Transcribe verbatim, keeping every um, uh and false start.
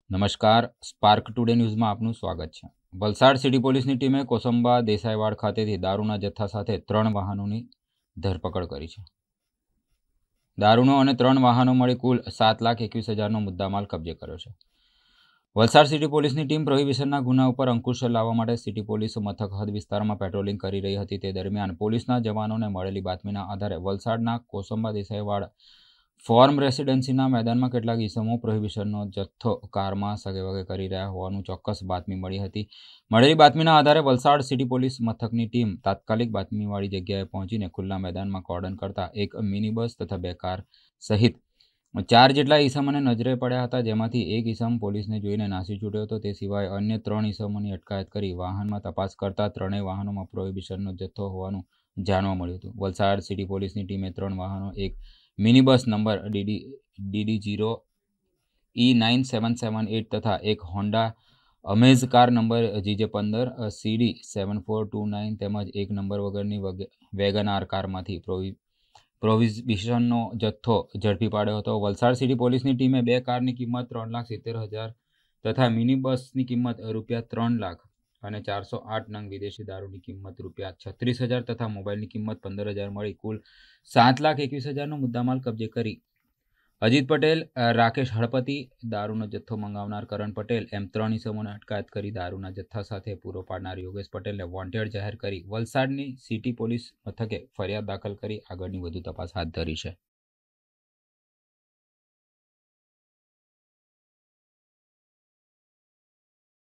નમસ્કાર, spark today ન્યૂઝમાં આપનું સ્વાગત છે। વલસાડ સિટી પોલીસની ટીમે કોસંબા દેસાઈવાડ ખાતેથી દારૂના જથ્થા સાથે ત્રણ વાહનોની ધરપકડ કરી છે। દારૂનો અને ત્રણ વાહનો મળી કુલ સાત લાખ એકવીસ હજારનો મુદ્દામાલ કબજે કર્યો છે। વલસાડ સિટી પોલીસની ટીમ પ્રોહિબિશનના ગુના ઉપર અંકુશ લાવવા માટે સિટી પોલીસ મથક હદ વિસ્તારમાં પેટ્રોલિંગ કરી રહી હતી। તે દરમિયાન પોલીસના જવાનોને મળેલી બાતમીના આધારે વલસાડના કોસંબા દેસાઈવાડ ફોર્મ રેસિડેન્સીના મેદાનમાં કેટલાક ઈસમો પ્રોહિબિશનનો જથ્થો કારમાં સગેવગે કરી રહ્યા હોવાનું ચોક્કસ બાતમી મળી હતી। મળેલી બાતમીના આધારે વલસાડ સિટી પોલીસ મથકની ટીમ તાત્કાલિક બાતમીવાળી જગ્યાએ પહોંચીને ખુલ્લા મેદાનમાં કોર્ડન કરતા એક મિની બસ તથા બે કાર સહિત ચાર જેટલા ઈસમોને નજરે પડ્યા હતા, જેમાંથી એક ઈસમ પોલીસને જોઈને નાસી છૂટ્યો હતો। તે સિવાય અન્ય ત્રણ ઈસમોની અટકાયત કરી વાહનમાં તપાસ કરતા ત્રણેય વાહનોમાં પ્રોહિબિશનનો જથ્થો હોવાનું જાણવા મળ્યું હતું। વલસાડ સિટી પોલીસની ટીમે ત્રણ વાહનો, એક mini bus number DD DD zero E nine seven seven eight તથા એક Honda Amaze car number GJ પંદર CD seven four two nine તેમજ એક નંબર વગરની વેગન આર કારમાંથી પ્રોહિ પ્રોહિબિશનનો જથ્થો ઝડપી પાડ્યો હતો। વલસાડ સિટી પોલીસની ટીમે બે કારની કિંમત ત્રણ લાખ સિત્તેર હજાર તથા મિની બસની કિંમત રૂપિયા ત્રણ લાખ અને ચારસો આઠ નંગ વિદેશી દારૂની કિંમત રૂપિયા છત્રીસ હજાર તથા મોબાઈલની કિંમત પંદર હજાર મળી કુલ સાત લાખ એકવીસ હજારનો મુદ્દામાલ કબજે કરી અજીત પટેલ, રાકેશ હળપતિ, દારૂનો જથ્થો મંગાવનાર કરણ પટેલ એમ ત્રણ ઈસમોને અટકાયત કરી દારૂના જથ્થા સાથે પૂરો પાડનાર યોગેશ પટેલને વોન્ટેડ જાહેર કરી વલસાડની સિટી પોલીસ મથકે ફરિયાદ દાખલ કરી આગળની વધુ તપાસ હાથ ધરી છે।